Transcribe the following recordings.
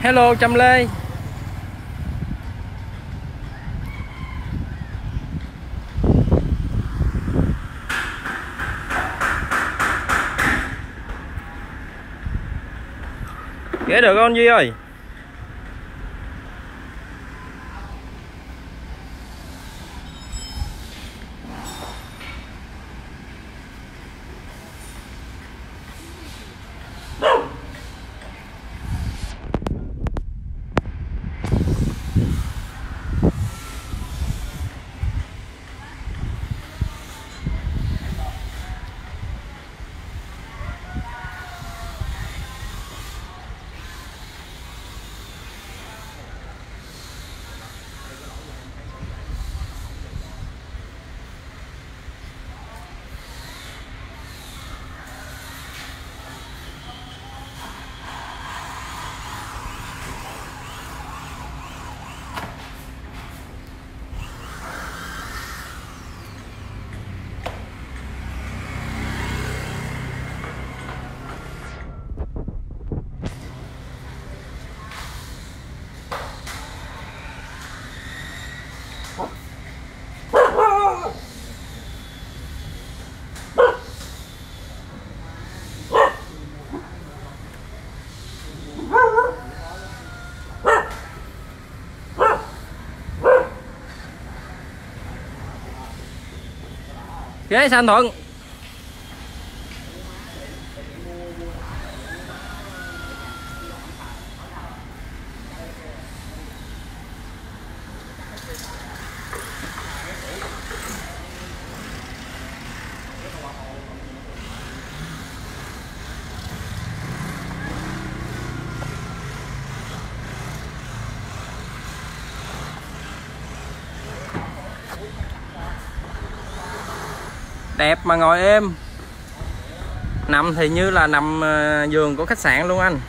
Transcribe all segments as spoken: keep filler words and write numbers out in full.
Hello Trâm Lê. Ghé được không Duy ơi? Ghé sao anh Thuận? Đẹp mà ngồi êm. Nằm thì như là nằm giường của khách sạn luôn anh.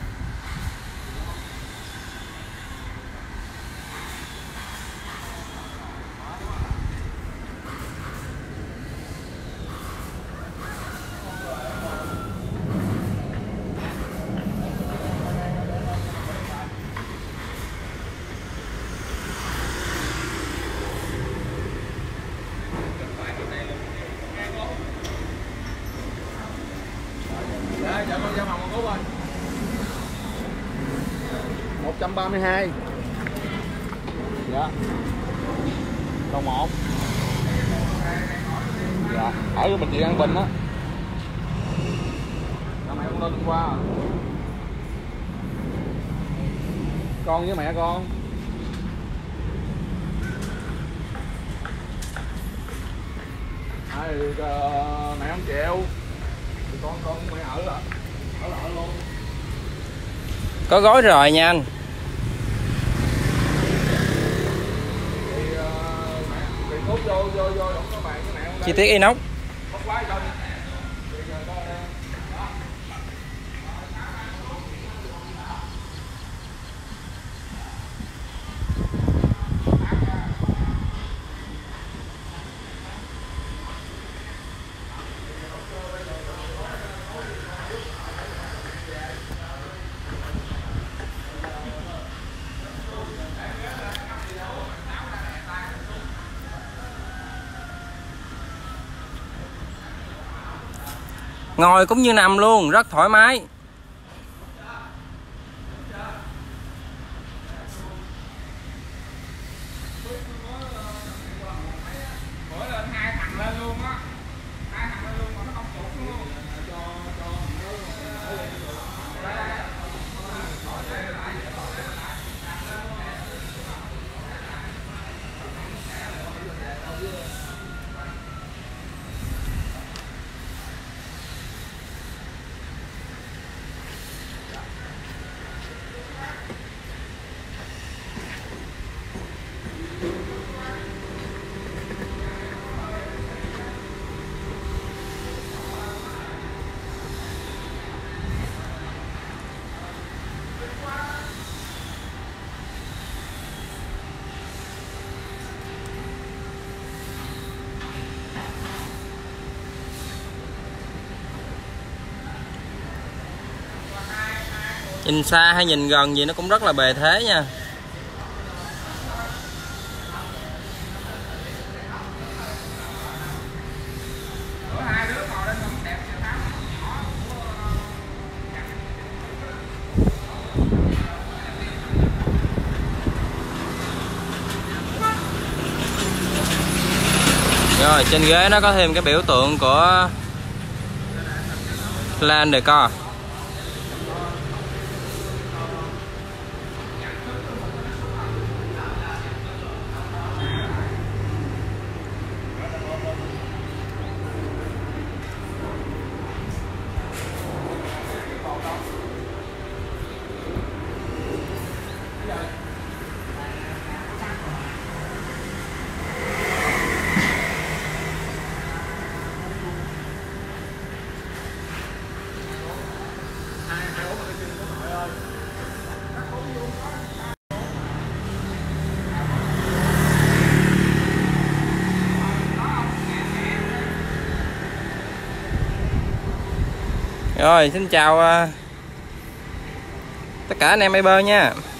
một trăm ba mươi hai. Dạ. Đầu một. Dạ, ở cái bệnh viện An Bình á. Năm nay con lên qua. Con với mẹ con. Ai uh, mẹ không chịu. Thì con con mẹ ở ở ở ở luôn. Có gói rồi nha anh. Chi tiết inox. Ngồi cũng như nằm luôn, rất thoải mái. Nhìn xa hay nhìn gần gì nó cũng rất là bề thế nha. Rồi trên ghế nó có thêm cái biểu tượng của Land Decor. Rồi xin chào uh, tất cả anh em Viber nha.